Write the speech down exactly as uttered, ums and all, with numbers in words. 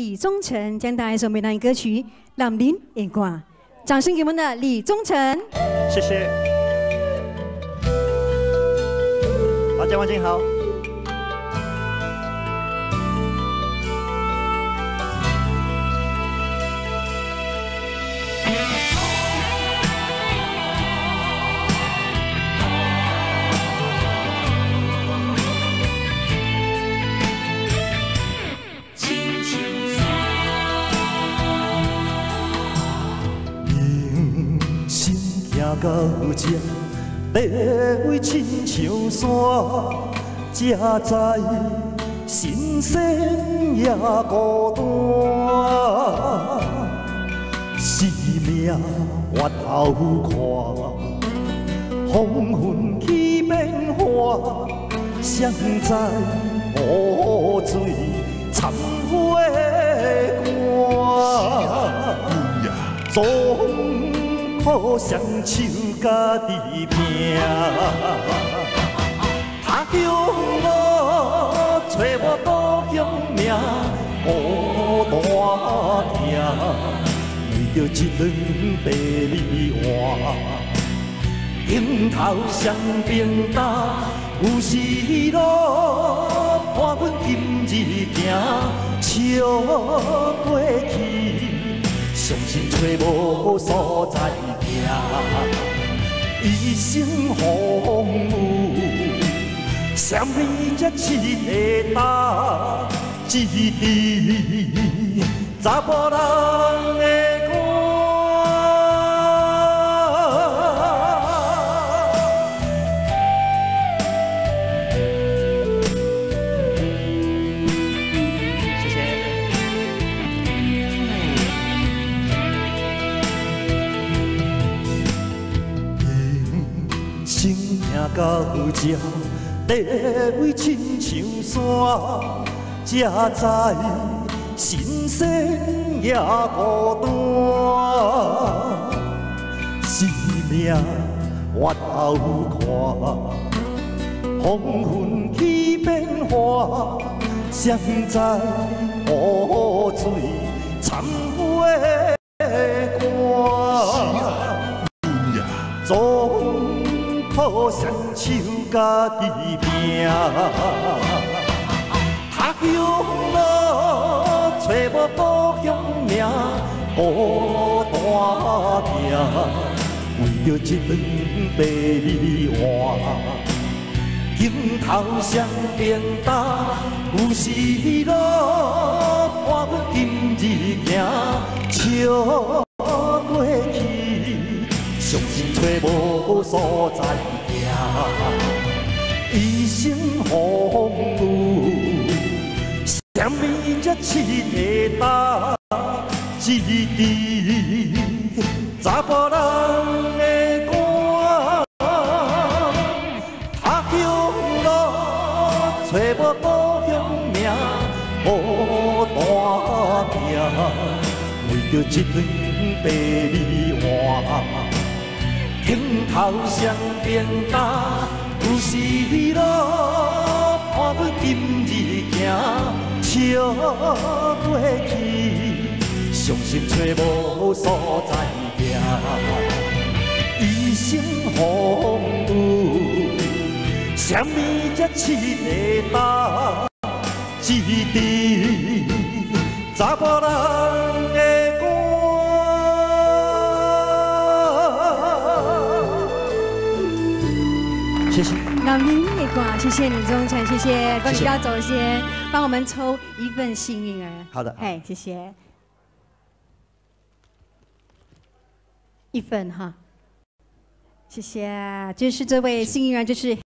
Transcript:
李宗盛将带来一首闽南歌曲《男人的歌》，掌声给我们的李宗盛， 谢谢。大家晚上好。 到这，地位亲像山，才知心酸也孤单。生命越头看，风云起变化，谁知雨水掺花干。苦双手家己拼，他叫我找我故乡名，孤单行，为着一顿白米碗，顶头双边担，有时路伴阮今日行，笑过去。 相信找无所在行，一生风雨，什么才试会担？一支查甫人的歌。谢谢。 生命到这，地位亲像山，才知心酸也孤单。生命越头看，风云起变化，谁知雨水掺花干。总 苦双手家己拼，他叫我找无故乡名，孤单行，为着一顿白米碗，顶头双边担，有时路伴阮今日行，笑过去。 相信找无所在行，一生风雨，什么才试会担？一支查甫人的歌，他叫我找无故乡名，孤单行，为着一顿白米碗。 顶头双边担，有时路伴阮今日行，笑过去，伤心找无所在行，一生风雨，什么才试会担？一支查甫人的歌。 谢谢。 老林也挂，谢谢李宗盛，谢谢。恭喜要走先，帮我们抽一份幸运儿。 好的。 哎，谢谢。一份哈，谢谢。就是这位幸运儿，就是。